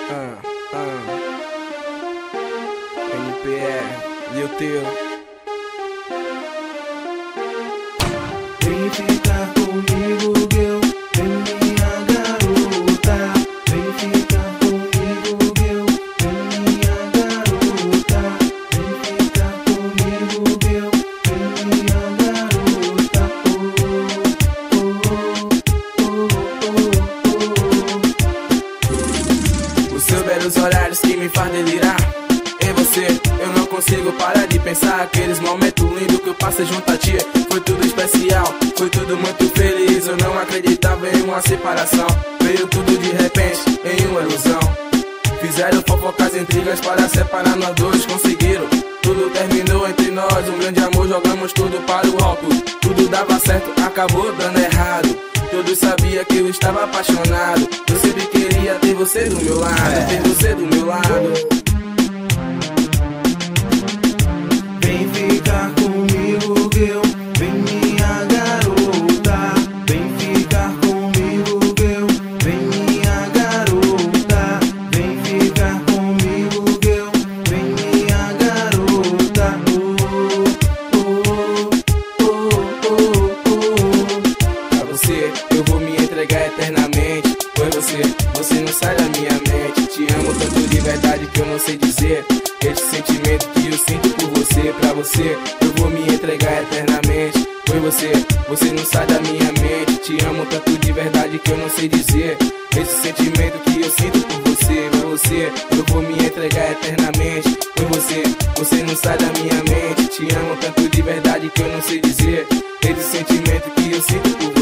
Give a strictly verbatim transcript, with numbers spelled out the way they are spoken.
Ah, ah. N P R, Lil Teu. Vem ficar comigo, girl, vem minha garota. Vem ficar comigo, girl, vem minha garota. Vem ficar comigo, girl, vem minha garota. Oh, oh, oh, oh, oh. Os seus belos horários que me faz delirar. Em você, eu não consigo parar de pensar. Aqueles momentos lindos que eu passei junto a ti. Foi tudo especial, foi tudo muito feliz. Eu não acreditava em uma separação. Veio tudo de repente, em uma ilusão. Fizeram fofocas, intrigas para separar nós dois. Conseguiram, tudo terminou entre nós. Um grande amor, jogamos tudo para o alto. Tudo dava certo, acabou dando errado. Todos sabiam que eu estava apaixonado. Eu sempre queria ter você do meu lado, ter você do meu lado. Vem ficar comigo, girl, vem minha garota. Vem ficar comigo, girl, vem minha garota. Vem ficar comigo, girl, vem minha garota. Oh, oh, oh, oh, oh. Pra você, eu vou me entregar eternamente. Foi você, você não sai da minha mente. Te amo tanto de verdade que eu não sei dizer. Esse sentimento que eu sinto por você. Pra você, eu vou me entregar eternamente. Foi você, você não sai da minha mente. Te amo tanto de verdade que eu não sei dizer. Esse sentimento que eu sinto por você. Pra você, eu vou me entregar eternamente. Foi você, você não sai da minha mente. Te amo tanto de verdade que eu não sei dizer. Esse sentimento que eu sinto por você.